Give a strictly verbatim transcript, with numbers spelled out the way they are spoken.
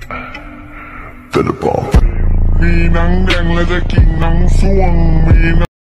แต่ละบอกมีหนังแดงและจะกินหนังส่วงมี